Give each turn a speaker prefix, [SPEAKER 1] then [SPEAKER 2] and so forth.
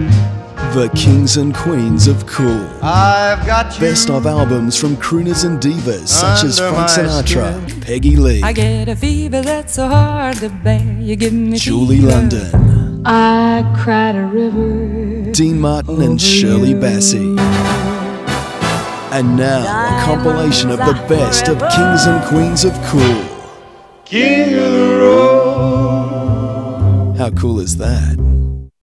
[SPEAKER 1] The kings and queens of cool.
[SPEAKER 2] I've got you.
[SPEAKER 1] Best of albums from crooners and divas such as Frank Sinatra,
[SPEAKER 2] skin.
[SPEAKER 1] Peggy Lee,
[SPEAKER 3] I get a fever that's so hard to bear. You give me
[SPEAKER 1] Julie
[SPEAKER 3] fever.
[SPEAKER 1] London,
[SPEAKER 4] I cried a river.
[SPEAKER 1] Dean Martin and Shirley Bassey. And now a compilation of the best of kings and queens of cool.
[SPEAKER 2] King of the road.
[SPEAKER 1] How cool is that?